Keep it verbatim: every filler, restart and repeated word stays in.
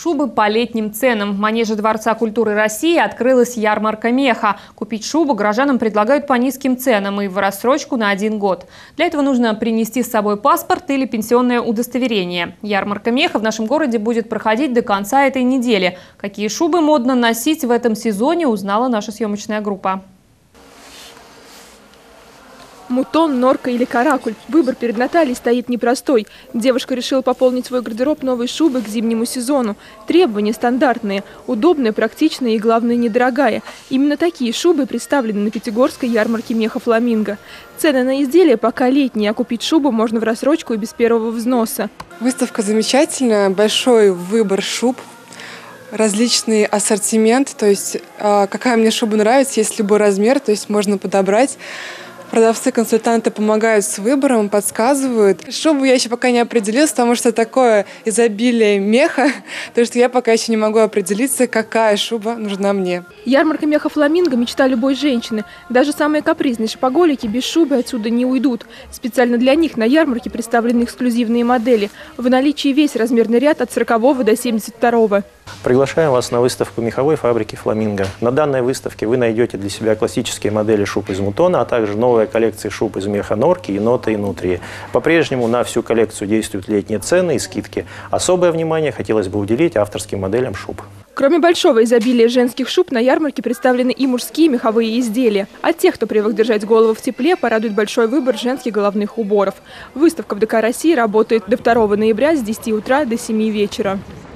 шубы по летним ценам. В манеже Дворца культуры России открылась ярмарка меха. Купить шубу горожанам предлагают по низким ценам и в рассрочку на один год. Для этого нужно принести с собой паспорт или пенсионное удостоверение. Ярмарка меха в нашем городе будет проходить до конца этой недели. Какие шубы модно носить в этом сезоне, узнала наша съемочная группа. Мутон, норка или каракуль. Выбор перед Натальей стоит непростой. Девушка решила пополнить свой гардероб новой шубой к зимнему сезону. Требования стандартные. Удобная, практичная и, главное, недорогая. Именно такие шубы представлены на Пятигорской ярмарке меха «Фламинго». Цены на изделия пока летние, а купить шубу можно в рассрочку и без первого взноса. Выставка замечательная. Большой выбор шуб. Различный ассортимент. То есть, какая мне шуба нравится, есть любой размер, то есть можно подобрать. Продавцы-консультанты помогают с выбором, подсказывают. Шубу я еще пока не определилась, потому что такое изобилие меха, то что я пока еще не могу определиться, какая шуба нужна мне. Ярмарка меха «Фламинго» – мечта любой женщины. Даже самые капризные шопоголики без шубы отсюда не уйдут. Специально для них на ярмарке представлены эксклюзивные модели. В наличии весь размерный ряд от сорокового до семьдесят второго. Приглашаем вас на выставку меховой фабрики «Фламинго». На данной выставке вы найдете для себя классические модели шуб из мутона, а также новые коллекции шуб из меха норки, енота и нутрии. По-прежнему на всю коллекцию действуют летние цены и скидки. Особое внимание хотелось бы уделить авторским моделям шуб. Кроме большого изобилия женских шуб, на ярмарке представлены и мужские меховые изделия. А тех, кто привык держать голову в тепле, порадует большой выбор женских головных уборов. Выставка в ДК России работает до второго ноября с десяти утра до семи вечера.